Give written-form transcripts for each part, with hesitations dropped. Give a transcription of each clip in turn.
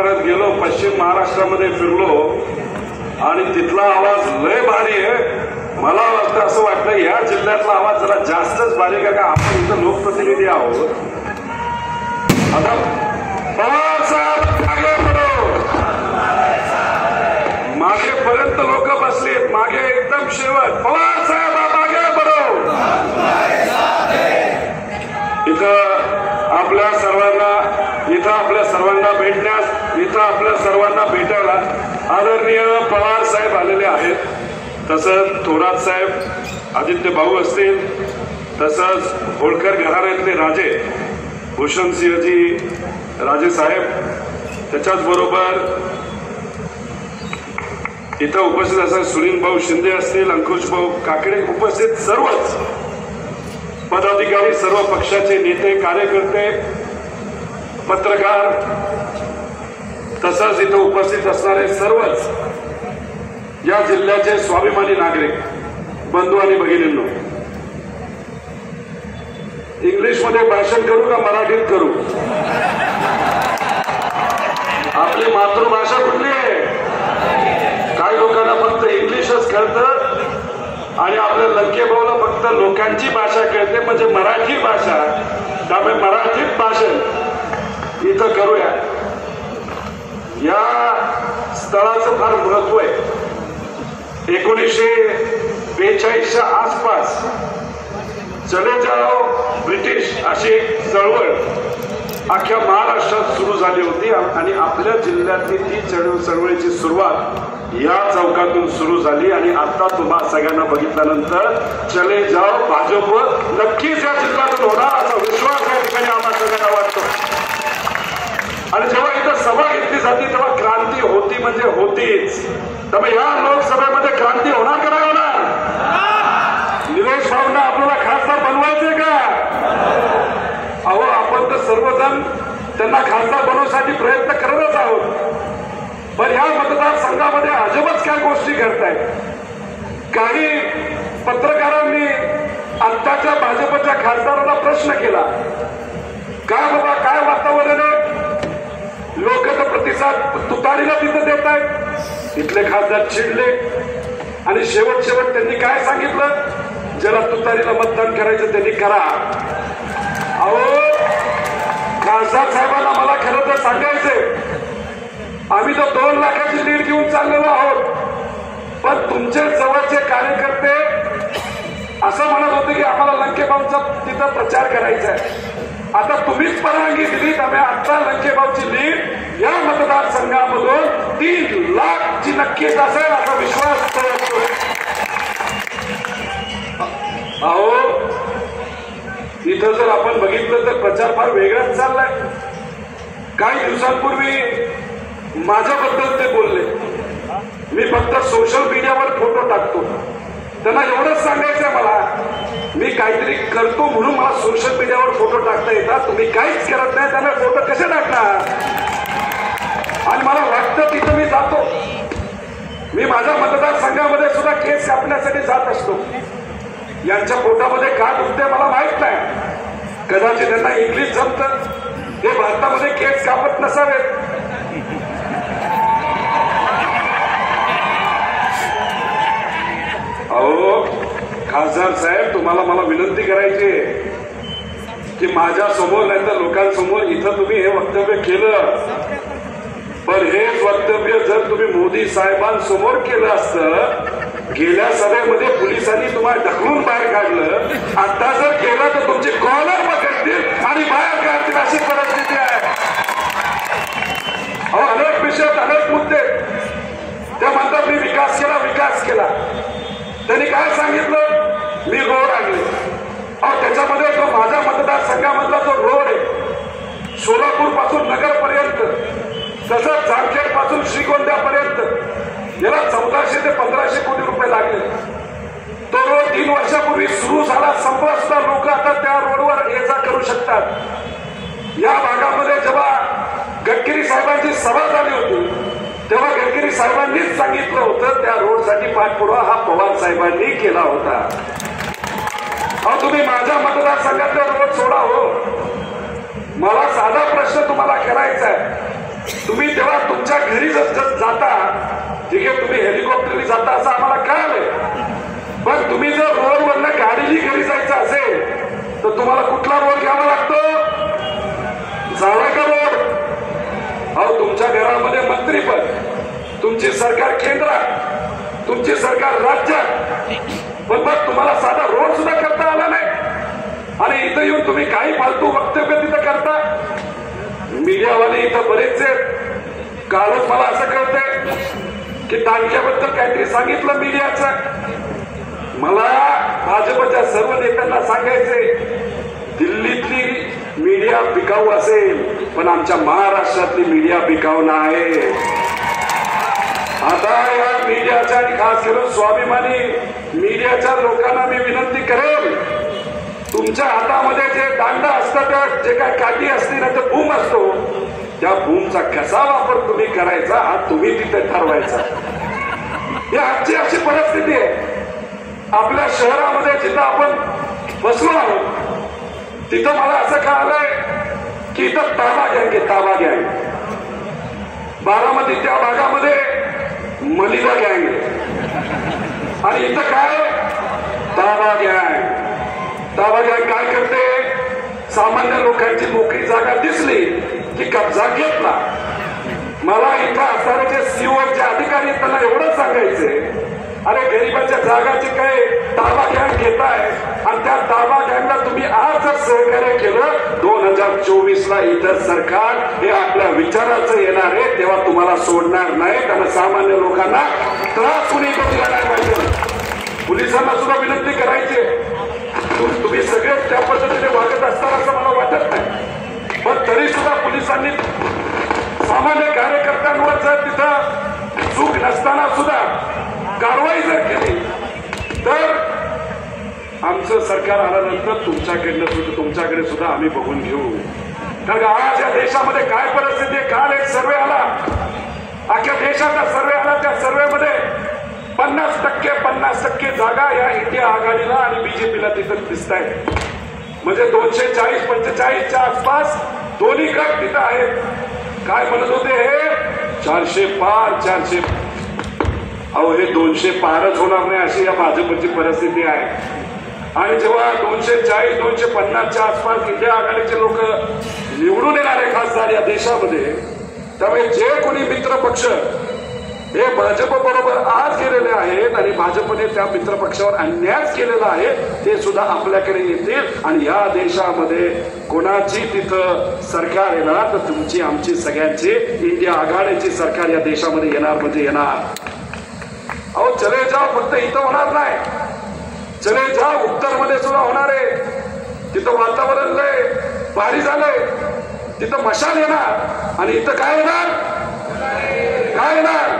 करत गेलो, पश्चिम महाराष्ट्रामध्ये फिरलो आणि तिथला आवाज लय भारी आहे. मला वाटतं असं वाटतं या जिल्ह्यातला आवाज जरा जास्तच बारीक आहे का आपण इथं लोकप्रतिनिधी आहोत. आता पवार साहेब मागे पडो, मागेपर्यंत लोक बसलीत, मागे एकदम शेवट पवार साहेब मागे पडो. इथं आपल्या सर्वांना भेटण्यास, इथं आपल्या सर्वांना भेटायला आदरणीय पवार साहेब आलेले आहेत. तसंच थोरात साहेब, आदित्य भाऊ असतील, तसंच होळकर घराण्यातले राजे भूषणसिंहजी राजे साहेब, त्याच्याच बरोबर इथं उपस्थित असं सुनील भाऊ शिंदे असतील, अंकुश भाऊ काकडे, उपस्थित सर्वच पदाधिकारी, सर्व पक्षाचे नेते, कार्यकर्ते, पत्रकार, तसंच इथं उपस्थित असणारे सर्वच या जिल्ह्याचे स्वाभिमानी नागरिक बंधू आणि भगिनींनो, इंग्लिशमध्ये भाषण करू का मराठीत करू? आपली मातृभाषा कुठली आहे? काही लोकांना फक्त इंग्लिशच कळतं आणि आपल्या लंकेभाऊला फक्त लोकांची भाषा कळते, म्हणजे मराठी भाषा. त्यामुळे मराठीत भाषण इथं करूया. या स्थळाचं फार महत्व आहे. 1942च्या आसपास चले जाओ ब्रिटिश अशी चळवळ अख्ख्या महाराष्ट्रात सुरू झाली होती आणि आपल्या जिल्ह्यातली ती चळवळीची सुरुवात या चौकातून सुरू झाली. आणि आता तुम्हा सगळ्यांना बघितल्यानंतर चले जाओ भाजप नक्कीच या जिल्ह्यातून होणार असा विश्वास या ठिकाणी आम्हाला सगळ्यांना वाटतो. आणि जेव्हा इथं सभा घेतली जाते तेव्हा क्रांती होती म्हणजे होतीच. त्यामुळे या लोकसभेमध्ये क्रांती होणार का नाही होणार? निलेश भाऊंना आपल्याला खासदार बनवायचे का? अहो, आपण तर सर्वजण त्यांना खासदार बनवण्यासाठी प्रयत्न करतच आहोत. पण या मतदारसंघामध्ये अजबच काय गोष्टी घडतायत. काही पत्रकारांनी आत्ताच्या भाजपच्या खासदारांना प्रश्न केला, काय बाबा काय वातावरण आहे? लोक तर प्रतिसाद तुतारीला तिथं देत आहेत. इथले खासदार चिडले आणि शेवट त्यांनी काय सांगितलं, ज्याला तुतारीला मतदान करायचं त्यांनी करा. अहो, खासदार साहेबांना मला खरं तर सांगायचंय, आम्ही तर 2 लाखाची लीड घेऊन चाललेलो आहोत. पण तुमचे जवळचे कार्यकर्ते असं म्हणत होते की आम्हाला लंकेभाऊचा तिथं प्रचार करायचा आहे. आता तुम्हीच परवानगी दिली, त्यामुळे आता लंकेभाऊची लीड या मतदारसंघामधून 3 लाखची नक्कीच असेल असा विश्वास करतो. अहो, इथं जर आपण बघितलं तर प्रचार फार वेगळाच चाललाय. काही दिवसांपूर्वी माझ्याबद्दल ते बोलले, मी फक्त सोशल मीडियावर फोटो टाकतो. त्यांना एवढंच सांगायचंय मला, मी काहीतरी करतो म्हणून मला सोशल मीडियावर फोटो टाकता येतात, तुम्ही काहीच करत नाही, त्यामुळे फोटो कसे टाकणार? आणि मला वाटतं तिथं मी जातो. मी माझ्या मतदारसंघामध्ये सुद्धा केस कापण्यासाठी जात असतो. यांच्या पोटामध्ये काय दुखते मला माहित नाही. कदाचित त्यांना इंग्लिश जमतं, हे भारतामध्ये केस कापत नसावेत. अहो खासदार साहेब, तुम्हाला मला विनंती करायची आहे की माझ्या समोर नाही तर लोकांसमोर इथं तुम्ही हे वक्तव्य केलं, पण हेच वक्तव्य जर तुम्ही मोदी साहेबांसमोर केलं असतं, गेल्या सभेमध्ये पोलिसांनी तुम्हाला ढकलून बाहेर काढलं, आता जर केलं तर तुमची कॉलर पकडतील आणि बाहेर काढतील अशी परिस्थिती आहे. अहो, अनेक विषयात अनेक मुद्दे त्या म्हणतात मी विकास केला. त्यांनी काय सांगितलं, मी रोड आणले. अहो, त्याच्यामध्ये जो माझ्या मतदारसंघामधला जो रोड आहे, सोलापूर पासून नगरपर्यंत, तसंच जामखेड पासून श्रीगोंद्यापर्यंत, याला 1400 ते 1500 कोटी रुपये लागले. तो रोड 3 वर्षापूर्वी सुरू झाला, संपला सुद्धा. लोक आता त्या रोडवर ये जा करू शकतात. या भागामध्ये जेव्हा गडकरी साहेबांची सभा झाली होती तेव्हा गडकरी साहेबांनीच सांगितलं होतं त्या रोडसाठी पाठपुरावा हा पवार साहेबांनी केला होता. अहो, तुम्ही माझ्या मतदारसंघातले रोड सोडा. हो, मला साधा प्रश्न तुम्हाला करायचा आहे. तुम्ही तेव्हा घरी जाता, ठीक आहे तुम्ही हेलिकॉप्टरने जाता असं आम्हाला कळालंय, पण तुम्ही जर रोडवरनं गाडीने घरी जायचं असेल तर तुम्हाला कुठला रोड घ्यावा लागतो? झाला का रोड? अहो तुमच्या घरामध्ये मंत्रीपद, तुमची सरकार केंद्रात, तुमची सरकार राज्यात, पण मग तुम्हाला साधा रोड सुद्धा करता आला नाही आणि इथं येऊन तुम्ही काही फालतू वक्तव्य तिथं करता. मीडियावाले इथं बरेच आहेत. कालच मला असं कळतंय की टांग्याबद्दल काहीतरी सांगितलं मीडियाचं. मला भाजपच्या सर्व नेत्यांना सांगायचे, दिल्लीतली मीडिया बिकाऊ असेल पण आमच्या महाराष्ट्रातली मीडिया बिकाऊ नाही. आता या मीडियाच्या आणि खास करून स्वाभिमानी मीडियाच्या लोकांना मी विनंती करेल, तुमच्या हातामध्ये जे दांडा असतात, जे काय काठी असते ना, ते बूम असतो, त्या बूमचा कसा वापर तुम्ही करायचा हा तुम्ही तिथे ठरवायचा. ही आजची अशी परिस्थिती आहे. आपल्या शहरामध्ये जिथं आपण बसलो आहोत तिथं मला असं कळालंय की इथं ताबा गँग आहे, ताबा गँग. बारामती त्या भागामध्ये मलिदा गँग आणि इथं काय ताबा गँग. ताबा गँग काय करते? सामान्य लोकांची मोकळी जागा दिसली की कब्जा घेतला. मला इथं असणारे जे सीओचे अधिकारी त्यांना एवढंच सांगायचे, अरे गरिबाच्या जागाचे काय ताबा गँग घेताय आणि त्या ताबा गँगला तुम्ही आज जर सहकार्य केलं, 2024ला इतर सरकार हे आपल्या विचाराचं येणार आहे तेव्हा तुम्हाला सोडणार नाही. त्यामुळे सामान्य लोकांना त्रास कुणी दिला नाही पाहिजे. पोलिसांना सुद्धा विनंती करायची, तुम्ही सगळेच त्या पद्धतीने वागत असताना असं मला वाटत नाही, पण तरी सुद्धा पोलिसांनी सामान्य कार्यकर्त्यांवर जर तिथं चूक नसताना सुद्धा कारवाई जर केली तर आमचं सरकार आल्यानंतर तुमच्याकडे सुद्धा आम्ही बघून घेऊ. कारण आज या देशामध्ये काय परिस्थिती आहे, काल एक सर्वे आला, अख्ख्या देशाचा सर्वे आला, त्या सर्वेमध्ये 50% जागा या इंडिया आघाडीला आणि बीजेपीला तिथं दिसत आहेत. म्हणजे 240-45च्या आसपास दोन्ही गट तिथं आहेत. काय म्हणत होते हे 400 पार 400, अहो हे 200 पारच होणार नाही अशी या भाजपची परिस्थिती आहे. आणि जेव्हा 240-250च्या आसपास इंडिया आघाडीचे लोक निवडून येणारे खासदार या देशामध्ये, त्यामुळे जे कोणी मित्र पक्ष हे भाजप बरोबर आज गेलेले आहेत आणि भाजपने त्या मित्र पक्षावर अन्याय केलेला आहे ते सुद्धा आपल्याकडे येतील आणि या देशामध्ये कोणाची तिथं सरकार येणार तर तुमची आमची सगळ्यांची इंडिया आघाडीची सरकार या देशामध्ये येणार म्हणजे येणार. अहो चले जाव फक्त इथं होणार नाही, चले जाव उत्तरमध्ये सुद्धा होणार आहे. तिथं वातावरण लय भारी झालंय, तिथं मशाल येणार आणि इथं काय येणार, काय येणार.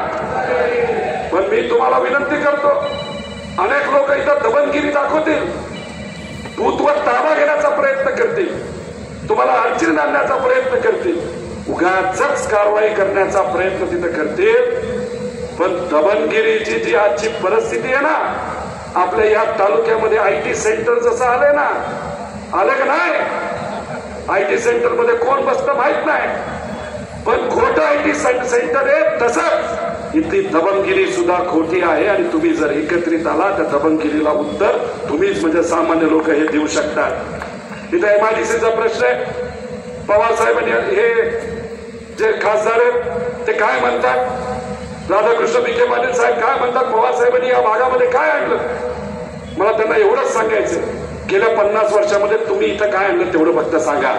पण मी तुम्हाला विनंती करतो, अनेक लोक इथं दबनगिरी दाखवतील, बूथवर ताबा घेण्याचा प्रयत्न करतील, तुम्हाला अडचणी आणण्याचा प्रयत्न करतील, उगाचच कारवाई करण्याचा प्रयत्न तिथं करतील. पण दबनगिरीची जी आजची परिस्थिती आहे ना, आपल्या या तालुक्यामध्ये आयटी सेंटर जसं आलंय ना, आलं का नाही? आयटी सेंटर मध्ये कोण बसतं माहित नाही, पण खोटं आयटी सेंटर आहे. तसंच इथली दबंगगिरी सुद्धा खोटी आहे आणि तुम्ही जर एकत्रित आला तर दबंगगिरीला उत्तर तुम्हीच म्हणजे सामान्य लोक हे देऊ शकतात. इथं MIDCचा प्रश्न आहे. पवार साहेबांनी हे जे खासदार आहेत ते काय म्हणतात, राधाकृष्ण विखे पाटील साहेब काय म्हणतात, पवार साहेबांनी या भागामध्ये काय आणलं. मला त्यांना एवढंच सांगायचं, गेल्या 50 वर्षामध्ये तुम्ही इथं काय आणलं तेवढं फक्त सांगा.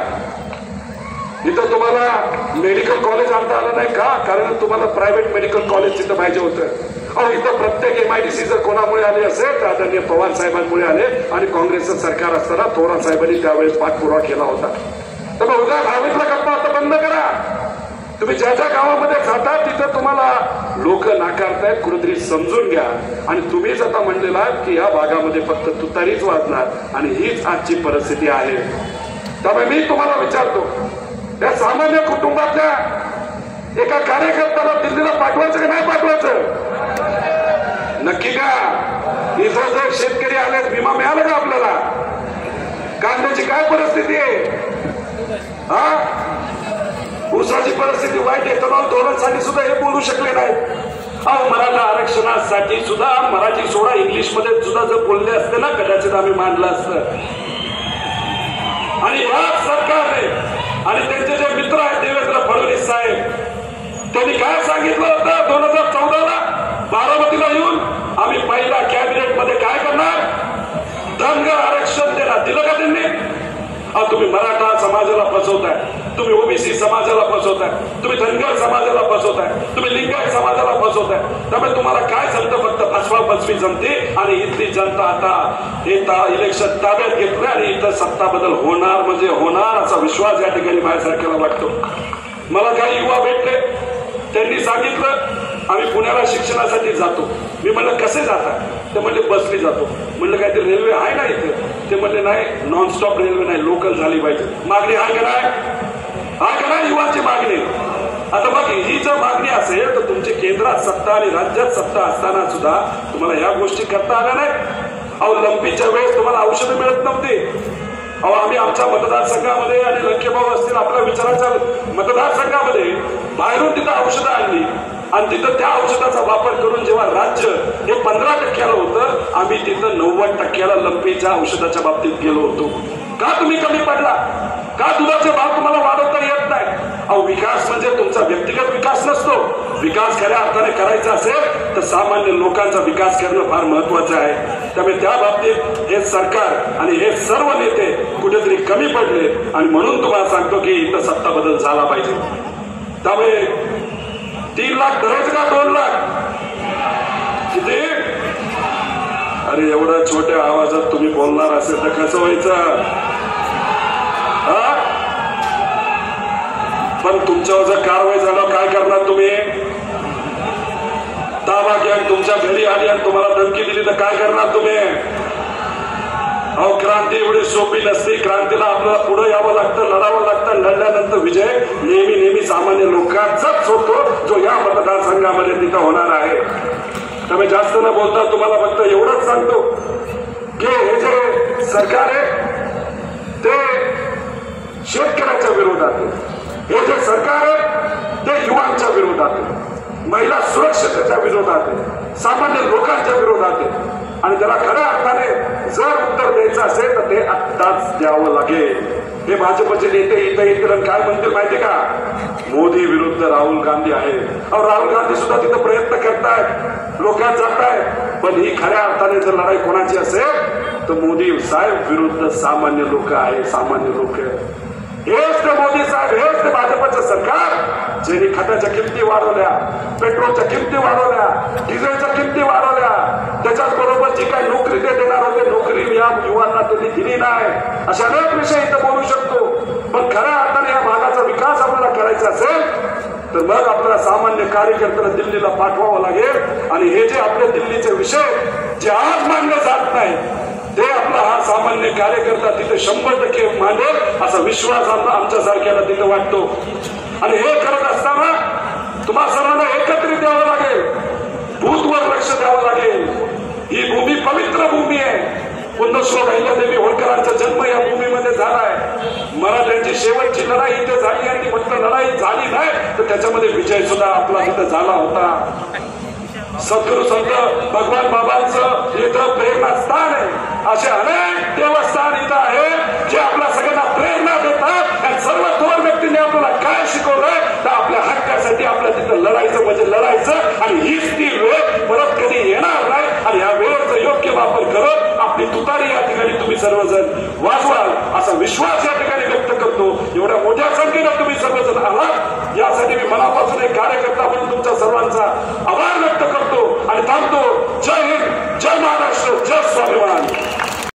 इथं तुम्हाला मेडिकल कॉलेज आणता आलं नाही का? कारण तुम्हाला प्रायव्हेट मेडिकल कॉलेज तिथं पाहिजे होतं. अहो इथं प्रत्येक MIDC जर कोणामुळे आले असेल तर आदरणीय पवार साहेबांमुळे आले आणि काँग्रेसचं सरकार असताना थोरात साहेबांनी त्यावेळेस पाठपुरावा केला होता. तर मग उगा भावेतला गप्पा आता बंद करा. तुम्ही ज्या ज्या गावामध्ये जाता तिथं तुम्हाला लोक नाकारतायत, कुठेतरी समजून घ्या. आणि तुम्हीच आता म्हणलेला की या भागामध्ये फक्त तुतारीच वाजणार आणि हीच आजची परिस्थिती आहे. त्यामुळे मी तुम्हाला विचारतो, त्या सामान्य कुटुंबातल्या एका कार्यकर्त्याला दिल्लीला पाठवायचं की नाही पाठवायचं? नक्की का? इथं जर शेतकरी आले विमा मिळाला का आपल्याला? कांद्याची काय परिस्थिती आहे? ऊसाची परिस्थिती वाईट आहे. तणाव धोरणासाठी सुद्धा हे शकले नाहीत। अहो मराठा आरक्षणासाठी सुद्धा मराठी सोडा इंग्लिशमध्ये सुद्धा जर बोलले असते ना कदाचित आम्ही मांडलं असतं। आणि याच सरकारने आणि त्यांचे जे मित्र आहेत देवेंद्र फडणवीस साहेब त्यांनी काय सांगितलं होतं 2014ला बारामतीला येऊन आम्ही पहिला कॅबिनेट मध्ये काय करणार धनगर आरक्षण देणार। दिलं का त्यांनी? तुम्ही मराठा समाजाला फसवताय, तुम्ही ओबीसी समाजाला फसवताय, तुम्ही धनगर समाजाला फसवताय, तुम्ही लिंगायत समाजाला फसवताय। त्यामुळे तुम्हाला काय जमतं फक्त फसवा फसवी जमते आणि इथली जनता आता हे इलेक्शन ताब्यात घेतलं आणि इथं सत्ता बदल होणार म्हणजे होणार असा विश्वास या ठिकाणी माझ्यासारख्याला वाटतो। मला काही युवा भेटले त्यांनी सांगितलं आम्ही पुण्याला शिक्षणासाठी जातो। मी म्हणलं कसे जाता? ते म्हणले बसली जातो। म्हणलं काय ते रेल्वे आहे ना इथे? ते म्हणले नाही नॉनस्टॉप रेल्वे नाही लोकल झाली पाहिजे। मागणी आहे का नाही? आहे का नाही युवाची मागणी? आता बघ ही जर मागणी असेल तर तुमची केंद्रात सत्ता आणि राज्यात सत्ता असताना सुद्धा तुम्हाला या गोष्टी करता आल्या नाही। अहो लंपीच्या वेळेस तुम्हाला औषधं मिळत नव्हती। अहो आम्ही आमच्या मतदारसंघामध्ये आणि लंकेभाऊ असतील आपल्या विचाराच्या मतदारसंघामध्ये बाहेरून तिथं औषधं आणली आणि तिथं त्या औषधाचा वापर करून जेव्हा राज्य हे 15% होतं आम्ही तिथं 90% लंपीच्या औषधाच्या बाबतीत गेलो होतो। का तुम्ही कमी पडला? का दुधाचे भाव तुम्हाला वाढवता येत नाही? अहो विकास म्हणजे तुमचा व्यक्तिगत विकास नसतो। विकास खऱ्या अर्थाने करायचा असेल तर सामान्य लोकांचा विकास करणं फार महत्वाचं आहे। त्यामुळे त्या बाबतीत हे सरकार आणि हे सर्व नेते कुठेतरी कमी पडले आणि म्हणून तुम्हाला सांगतो की इथं सत्ता बदल झाला पाहिजे। त्यामुळे 3 लाख धरायचं का 2 लाख? किती? अरे एवढ्या छोट्या आवाजात तुम्ही बोलणार असेल तर कसं व्हायचं? पण तुमच्यावर जर कारवाई झालं काय करणार तुम्ही? ताबा गँग तुमच्या घरी आली आणि तुम्हाला धमकी दिली तर काय करणार तुम्ही? अहो क्रांती एवढी सोपी नसते। क्रांतीला आपल्याला पुढे यावं लागतं, लढावं लागतं। लढल्यानंतर विजय नेहमी सामान्य लोकांचाच होतो जो या मतदारसंघामध्ये तिथं होणार आहे। त्यामुळे जास्त न बोलता तुम्हाला फक्त एवढंच सांगतो की हे जे सरकार आहे ते शेतकऱ्याच्या विरोधात आहे। हे जे सरकार आहे ते युवांच्या विरोधात आहे, महिला सुरक्षतेच्या विरोधात आहे, सामान्य लोकांच्या विरोधात आहे। आणि त्याला खऱ्या अर्थाने जर उत्तर द्यायचं असेल तर ते आत्ताच द्यावं लागेल। हे भाजपचे नेते इथं येतील काय म्हणतील माहिती का? मोदी विरुद्ध राहुल गांधी आहे। और राहुल गांधी सुद्धा तिथं प्रयत्न करतायत, लोकांत जातायत। पण ही खऱ्या अर्थाने जर लढाई कोणाची असेल तर मोदी साहेब विरुद्ध सामान्य लोक आहे, सामान्य लोक। हेच ते मोदी साहेब, हेच ते भाजपचं सरकार ज्यांनी खताच्या किमती वाढवल्या, पेट्रोलच्या किमती वाढवल्या, डिझेलच्या किमती वाढवल्या, त्याच्याच बरोबर जी काही नोकरी ते देणार होते नोकरी या युवांना त्यांनी दिली नाही। अशा अनेक विषय इथं बोलू शकतो। पण खऱ्या अर्थाने या भागाचा विकास आपल्याला करायचा असेल तर मग आपल्याला सामान्य कार्यकर्त्यांना दिल्लीला पाठवावं लागेल। आणि हे जे आपले दिल्लीचे विषय जे आज मांडले जात नाही ते आपला हा सामान्य कार्यकर्ता तिथे 100% मांडेल असा विश्वास आमच्या सारख्याला तिथे वाटतो। आणि हे करत असताना तुम्हा सर्वांना एकत्रित यावं लागेल, भूतवर लक्ष द्यावं लागेल। ही भूमी पवित्र भूमी आहे। पुण्यश्लोक अहिल्यादेवी होळकरांचा जन्म या भूमीमध्ये झालाय। मराठ्यांची शेवटची लढाई इथे झाली आणि फक्त लढाई झाली नाही तर त्याच्यामध्ये विजय सुद्धा आपला तिथे झाला होता। सद्गुरू संत भगवान बाबांचं इथं प्रेरणास्थान आहे। असे अनेक देवस्थान इथं आहे जे आपल्या सगळ्यांना प्रेरणा देतात। आणि सर्व थोर व्यक्तीने आपल्याला काय शिकवलंय तर आपल्या हक्कासाठी आपल्या तिथं लढायचं म्हणजे लढायचं। आणि हीच ती वेळ परत कधी येणार नाही। आणि या वेळेचा योग्य वापर करत आपली तुतारी या ठिकाणी तुम्ही सर्वजण वाजवाल असा विश्वास या ठिकाणी व्यक्त करतो। एवढ्या मोठ्या संख्येनं तुम्ही सर्वजण आलात यासाठी मी मनापासून एक कार्यकर्ता म्हणून तुमच्या सर्वांचा